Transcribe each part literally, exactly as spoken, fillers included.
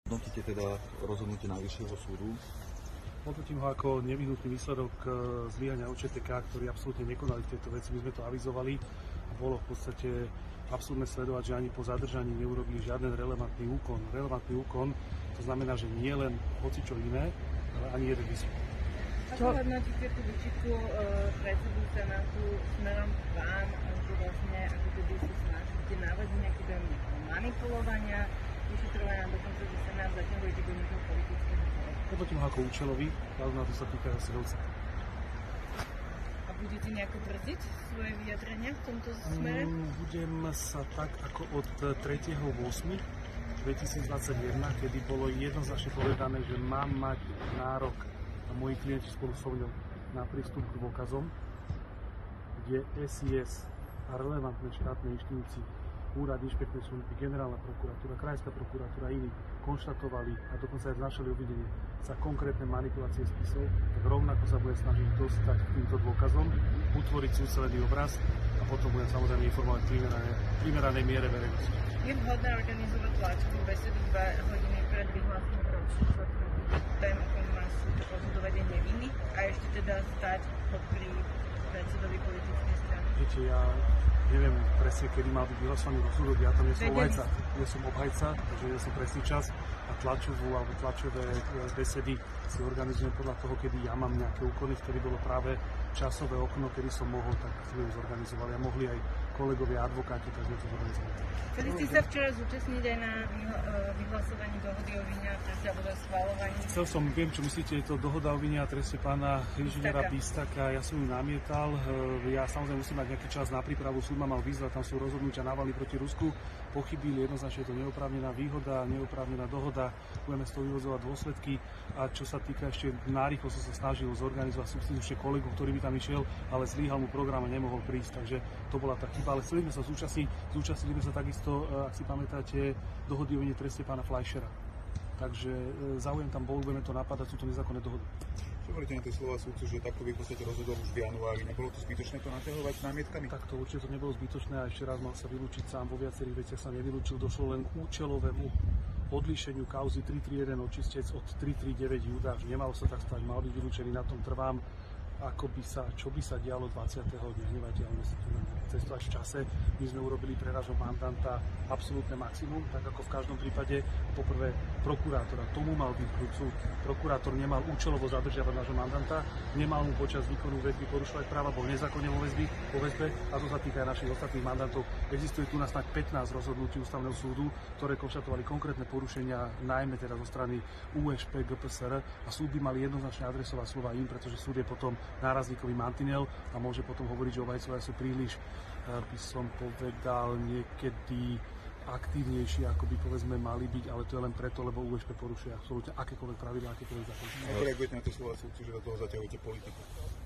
Hodnotíte teda rozhodnutie Najvyššieho súdu? Hodnotím ho ako nevyhnutný výsledok zlyhania ó č té ká, ktorí absolútne nekonali v tejto veci. My sme to avizovali a bolo v podstate absurdné sledovať, že ani po zadržaní neurobili žiaden relevantný úkon. Relevantný úkon, to znamená, že nie len hocičo iné, ale ani jeden výsledok. Ako hodnotíte tú výčitku e, predsedu Senátu smerom k vám, že vlastne ako keby sa snažíte navrhnúť nejaký dojem manipulovania, vyšetrovania, dokonca, že Senát zaťahujete do nejakého politického boja? Hodnotím ho ako účelový, ale na to sa týka asi veľca. A budete nejako brzdiť svoje vyjadrenia v tomto smere? Mm, budem sa tak ako od tretieho ôsmeho dvetisícdvadsaťjeden, kedy bolo jednoznačne povedané, že mám mať nárok a moji klienti spolu so mnou na prístup k dôkazom, kde es í es a relevantné štátne inštitúcie, úrad inšpekčnej služby, generálna prokuratúra, krajská prokuratúra a iní konštatovali a dokonca aj znašali obvinenie za konkrétne manipulácie spisov, tak rovnako sa bude snažiť dostať k týmto dôkazom, utvoriť súcelený obraz a potom budem samozrejme informovať v primeranej miere verejnosti. Je vhodné organizovať tlačovú besedu dva hodiny pred vyhlásením ročníka tému konfirmáciu rozhodovania nevinných a ešte teda stať popri predsedovi politickej strany? Viete, ja neviem presne, kedy mal byť vyhlásený rozsudok, ja tam nie som obhajca, nie som obhajca, takže nie som presný čas a tlačovú alebo tlačové besedy si organizujem podľa toho, kedy ja mám nejaké úkony, vtedy bolo práve časové okno, kedy som mohol, tak sme ju zorganizovali a mohli aj kolegovia advokáti, tak sme to zorganizovali. Chceli ste sa včera zúčastniť aj na vyhlasovaní dohody o vine a treste alebo schvaľovaní? Chcel som, viem, čo myslíte, je to dohoda o vine a treste pána inžiniera Bistaka. Ja som ju namietal. Ja samozrejme musím mať nejaký čas na prípravu. Súd ma mal vyzvať, tam sú rozhodnutia Navalny proti Rusku. Pochybili, jednoznačne je to neoprávnená výhoda, neoprávnená dohoda. Budeme z toho vyvozovať dôsledky. A čo sa týka ešte narýchlo, som sa snažil zorganizovať substitučne kolegu, ktorý by tam išiel, ale zlíhal mu program a nemohol prísť. Takže to bola tá chyba. Ale chceli sme sa zúčastniť. Zúčastnili sme sa takisto, ak si pamätáte, dohody o vine treste pána Fleischera. Takže záujem tam bol, budeme to napadať, sú to nezákonné dohody. Čo hovoríte na tie slova súdcu, že takto v podstate rozhodol už v januári? Nebolo to zbytočné to naťahovať s námietkami? Tak to určite to nebolo zbytočné a ešte raz mal sa vylúčiť sám, vo viacerých veciach sa nevylúčil, došlo len k účelovému odlíšeniu kauzy tri tri jeden očistec od tri tri deväť Judáš. Nemalo sa tak stať, mal byť vylúčený, na tom trvám. Ako by sa, čo by sa dialo dvadsiateho dňa, nevadí, ale musíte cestovať v čase. My sme urobili pre nášho mandanta absolútne maximum, tak ako v každom prípade. Poprvé prokurátora, tomu mal byť súd. Prokurátor nemal účelovo zadržiavať nášho mandanta, nemal mu počas výkonu väzby porušovať práva, bol nezákonne vo väzbe, vo väzbe a to sa týka aj našich ostatných mandantov. Existuje tu na snáď pätnásť rozhodnutí ústavného súdu, ktoré konštatovali konkrétne porušenia, najmä teda zo strany ú es pé, gé pé es er a súd by mali jednoznačne adresovať slova im, pretože súd je potom nárazníkový mantinel a môže potom hovoriť, že obhajcovia sú príliš, by som povedal, niekedy aktívnejší, ako by povedzme mali byť, ale to je len preto, lebo ú es pé porušuje absolútne akékoľvek pravidlá, akékoľvek zákony. Ako reagujete na tie slova súdcu, že do toho zaťahujete politiku?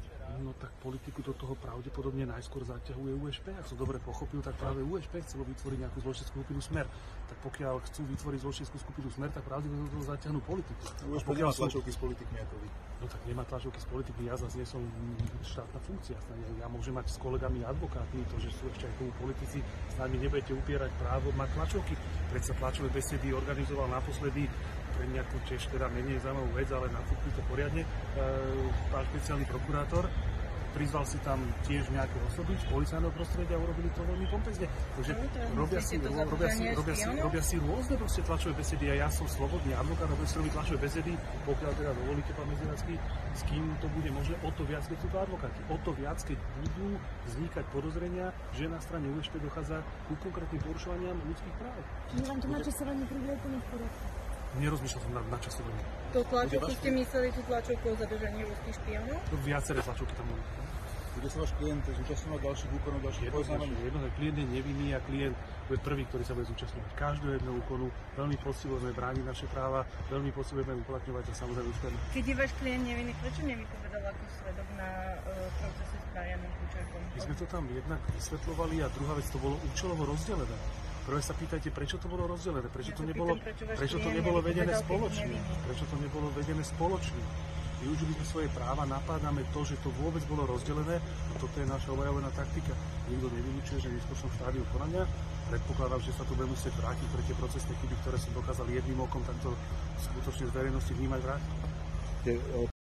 No tak politiku do toho pravdepodobne najskôr zaťahuje ú es pé. Ak som dobre pochopil, tak práve ú es pé chcelo vytvoriť nejakú zločineckú skupinu Smer. Tak pokiaľ chcú vytvoriť zločineckú skupinu Smer, tak pravdepodobne do toho zaťahnú politiku. ú es pé nemá tlačovky s politikmi ako vy. No tak nemá tlačovky s politikmi, ja zase nie som štátna funkcia. Ja môžem mať s kolegami advokátmi, to, že sú ešte aj tomu politici, snáď mi nebudete upierať právo mať tlačovky. Predsa tlačové besedy organizoval naposledy pre nejakú tiež teda menej zaujímavú vec, ale nafúkli to poriadne, pán špeciálny prokurátor. Prizval si tam tiež nejaké osoby z policajného prostredia a urobili to veľmi pompezne. Takže no, robia, si, ro, robia, si, robia, si, robia si rôzne proste tlačové besedy a ja som slobodný advokát a budem si robiť tlačové besedy, pokiaľ teda dovolíte, pán Medzinacký, s kým to bude možné, o to viac, keď sú to advokáti. O to viac, keď budú vznikať podozrenia, že na strane ú es pé dochádza ku konkrétnym porušovaniam ľudských práv. Čiže vám to načasovanie príde úplne v poriadku? Nerozmýšľal som na načasovanie. To tlačovku ste mysleli, tú tlačovku o zadržaní ruských špionov? Viaceré tlačovky tam boli. Bude sa váš klient zúčastňovať ďalších úkonov, ďalších poznávaní? Jednoznačne, klient je nevinný a klient bude prvý, ktorý sa bude zúčastňovať každého jedného úkonu. Veľmi poctivo sme brániť naše práva, veľmi poctivo budeme uplatňovať a samozrejme úspešne. Keď je váš klient nevinný, prečo nevypovedal ako svedok na uh, procese s Marianom Kučerkom? My sme to tam jednak vysvetľovali a druhá vec, to bolo účelovo rozdelené. Prvé sa pýtajte, prečo to bolo rozdelené, prečo to nebolo, prečo to nebolo vedené spoločne, prečo to nebolo vedené spoločne. Využili sme svoje práva, napádame to, že to vôbec bolo rozdelené a toto je naša objavená taktika. Nikto nevylučuje, že v neskôršom štádiu konania predpokladám, že sa tu bude musieť vrátiť pre tie procesné chyby, ktoré som dokázal jedným okom takto skutočne z verejnosti vnímať vrátiť.